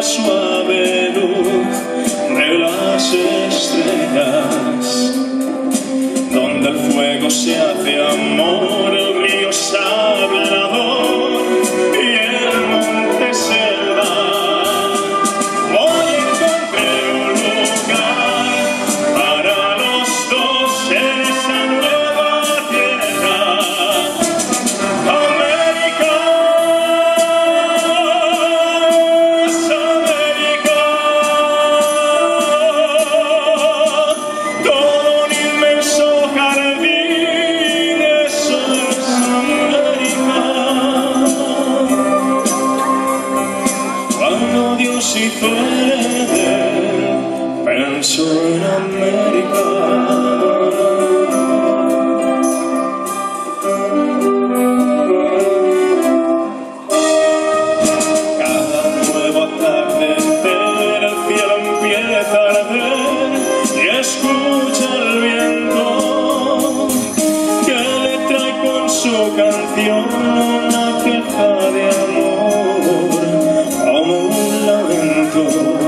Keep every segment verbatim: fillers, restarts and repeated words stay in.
suave luz de las estrellas, donde el fuego se hace amor, el río es hablador y el monte selva. Hoy encontré un lugar para los dos en esa nueva tierra, América. Dios hizo el Edén, pensó en América. Cada nuevo atardecer el cielo empieza a arder y escucha el viento que le trae con su canción una queja de amor, como un lamento,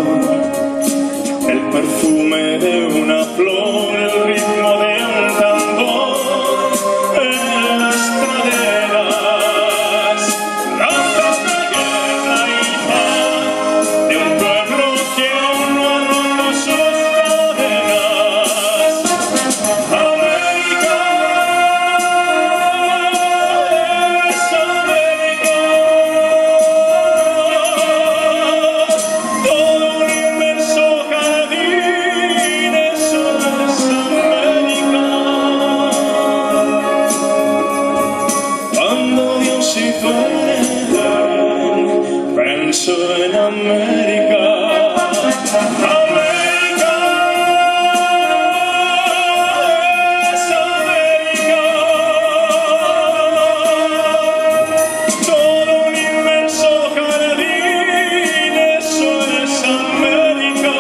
el perfume de una flor, el ritmo de un tambor en las praderas, danzas de guerra y paz de un pueblo que aún no ha roto sus cadenas. América es América. Pensó en América. América es América. Todo un inmenso jardín, eso es América.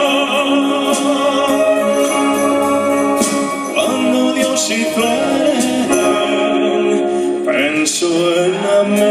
Cuando Dios hizo el Edén, pensó en América.